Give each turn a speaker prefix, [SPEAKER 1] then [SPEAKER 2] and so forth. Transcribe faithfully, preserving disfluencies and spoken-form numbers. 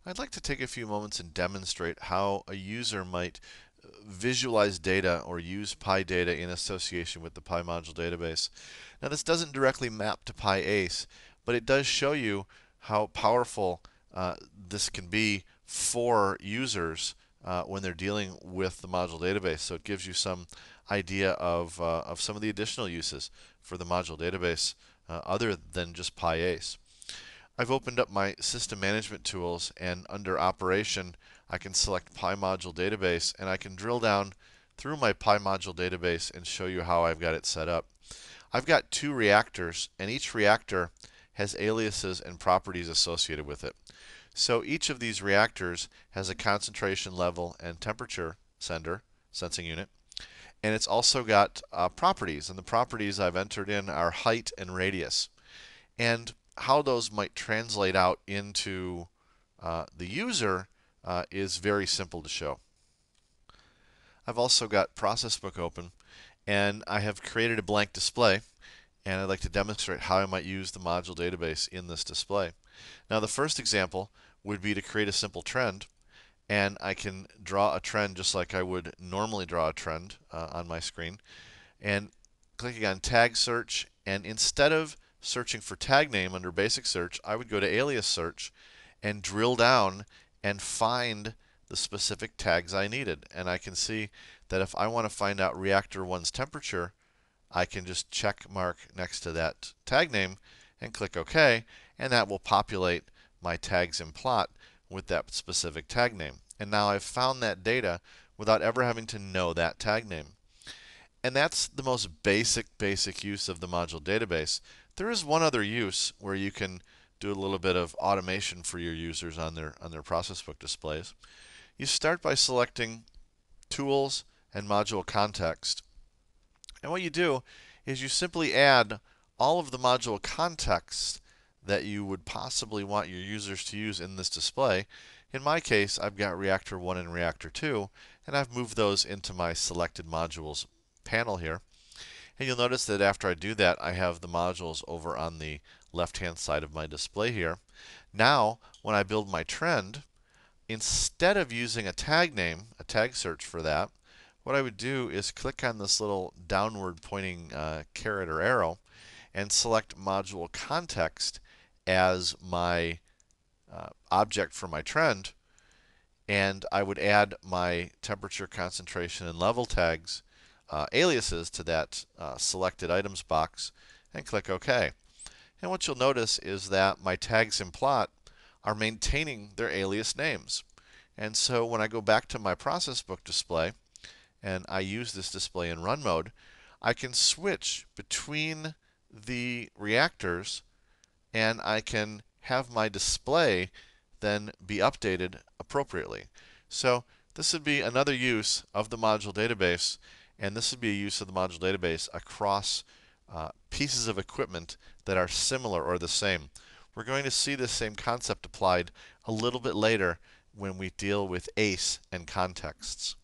[SPEAKER 1] I'd like to take a few moments and demonstrate how a user might visualize data or use P I data in association with the P I module database. Now, this doesn't directly map to P I ACE, but it does show you how powerful uh, this can be for users uh, when they're dealing with the module database. So it gives you some idea of, uh, of some of the additional uses for the module database uh, other than just P I ACE. I've opened up my system management tools, and under operation I can select P I module database, and I can drill down through my P I module database and show you how I've got it set up. I've got two reactors, and each reactor has aliases and properties associated with it. So each of these reactors has a concentration level and temperature sender, sensing unit, and it's also got uh, properties, and the properties I've entered in are height and radius. And how those might translate out into uh, the user uh, is very simple to show. I've also got Process Book open, and I have created a blank display, and I'd like to demonstrate how I might use the module database in this display. Now, the first example would be to create a simple trend, and I can draw a trend just like I would normally draw a trend uh, on my screen, and clicking on Tag Search, and instead of searching for tag name under basic search, I would go to alias search and drill down and find the specific tags I needed. And I can see that if I want to find out reactor one's temperature, I can just check mark next to that tag name and click OK, and that will populate my tags in plot with that specific tag name. And now I've found that data without ever having to know that tag name. And that's the most basic, basic use of the module database. There is one other use where you can do a little bit of automation for your users on their, on their process book displays. You start by selecting Tools and Module Context. And what you do is you simply add all of the module context that you would possibly want your users to use in this display. In my case, I've got Reactor one and Reactor two, and I've moved those into my Selected Modules panel here. And you'll notice that after I do that, I have the modules over on the left-hand side of my display here. Now, when I build my trend, instead of using a tag name, a tag search for that, what I would do is click on this little downward pointing uh, caret or arrow and select Module Context as my uh, object for my trend. And I would add my temperature, concentration, and level tags, uh, aliases to that uh, selected items box, and click OK. And what you'll notice is that my tags in plot are maintaining their alias names. And so when I go back to my process book display, and I use this display in run mode, I can switch between the reactors, and I can have my display then be updated appropriately. So this would be another use of the module database, and this would be a use of the module database across uh, pieces of equipment that are similar or the same. We're going to see this same concept applied a little bit later when we deal with ACE and contexts.